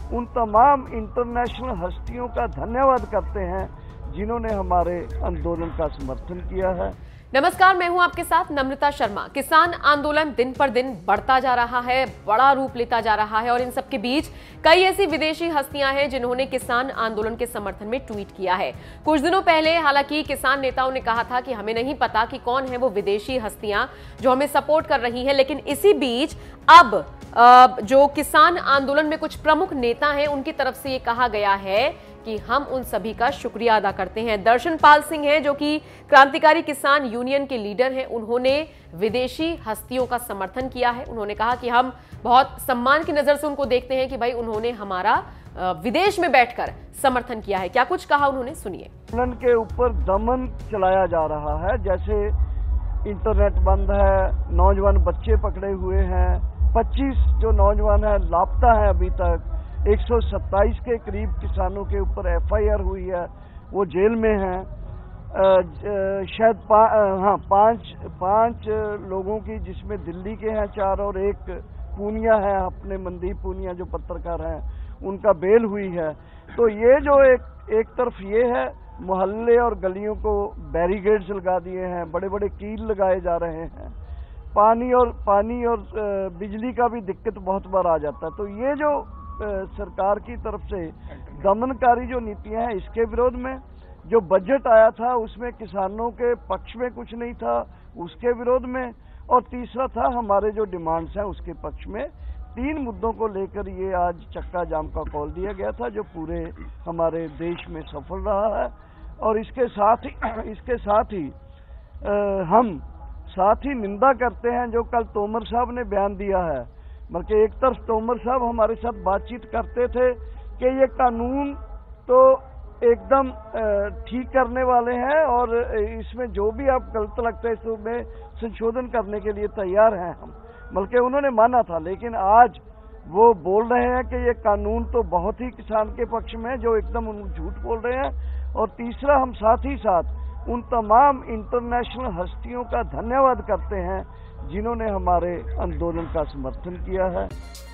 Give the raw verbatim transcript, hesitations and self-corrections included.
उन तमाम इंटरनेशनल हस्तियों का धन्यवाद करते हैं जिन्होंने हमारे आंदोलन का समर्थन किया है। नमस्कार, मैं हूं आपके साथ नम्रता शर्मा। किसान आंदोलन दिन पर दिन बढ़ता जा रहा है, बड़ा रूप लेता जा रहा है और इन सबके बीच कई ऐसी विदेशी हस्तियां हैं जिन्होंने किसान आंदोलन के समर्थन में ट्वीट किया है। कुछ दिनों पहले हालांकि किसान नेताओं ने कहा था कि हमें नहीं पता कि कौन है वो विदेशी हस्तियां जो हमें सपोर्ट कर रही हैं, लेकिन इसी बीच अब जो किसान आंदोलन में कुछ प्रमुख नेता हैं उनकी तरफ से ये कहा गया है कि हम उन सभी का शुक्रिया अदा करते हैं। दर्शन पाल सिंह हैं जो कि क्रांतिकारी किसान यूनियन के लीडर हैं, उन्होंने विदेशी हस्तियों का समर्थन किया है। उन्होंने कहा कि हम बहुत सम्मान की नजर से उनको देखते हैं कि भाई उन्होंने हमारा विदेश में बैठकर समर्थन किया है। क्या कुछ कहा उन्होंने, सुनिए। आंदोलन के ऊपर दमन चलाया जा रहा है, जैसे इंटरनेट बंद है, नौजवान बच्चे पकड़े हुए हैं, पच्चीस जो नौजवान है लापता है अभी तक, एक सौ सत्ताईस के करीब किसानों के ऊपर एफ आई आर हुई है, वो जेल में हैं। शायद पा, हाँ पांच पांच लोगों की, जिसमें दिल्ली के हैं चार और एक पूनिया है, अपने मनदीप पूनिया जो पत्रकार हैं, उनका बेल हुई है। तो ये जो एक एक तरफ ये है, मोहल्ले और गलियों को बैरिकेड्स लगा दिए हैं, बड़े बड़े कील लगाए जा रहे हैं, पानी और पानी और बिजली का भी दिक्कत बहुत बार आ जाता है। तो ये जो सरकार की तरफ से दमनकारी जो नीतियां हैं, इसके विरोध में जो बजट आया था उसमें किसानों के पक्ष में कुछ नहीं था, उसके विरोध में, और तीसरा था हमारे जो डिमांड्स हैं उसके पक्ष में। तीन मुद्दों को लेकर ये आज चक्का जाम का कॉल दिया गया था जो पूरे हमारे देश में सफल रहा है। और इसके साथ ही इसके साथ ही आ, हम साथ ही निंदा करते हैं जो कल तोमर साहब ने बयान दिया है। बल्कि एक तरफ तोमर साहब हमारे साथ बातचीत करते थे कि ये कानून तो एकदम ठीक करने वाले हैं और इसमें जो भी आप गलत लगता है इसमें संशोधन करने के लिए तैयार हैं हम, बल्कि उन्होंने माना था। लेकिन आज वो बोल रहे हैं कि ये कानून तो बहुत ही किसान के पक्ष में, जो एकदम उन झूठ बोल रहे हैं। और तीसरा, हम साथ ही साथ उन तमाम इंटरनेशनल हस्तियों का धन्यवाद करते हैं जिन्होंने हमारे आंदोलन का समर्थन किया है।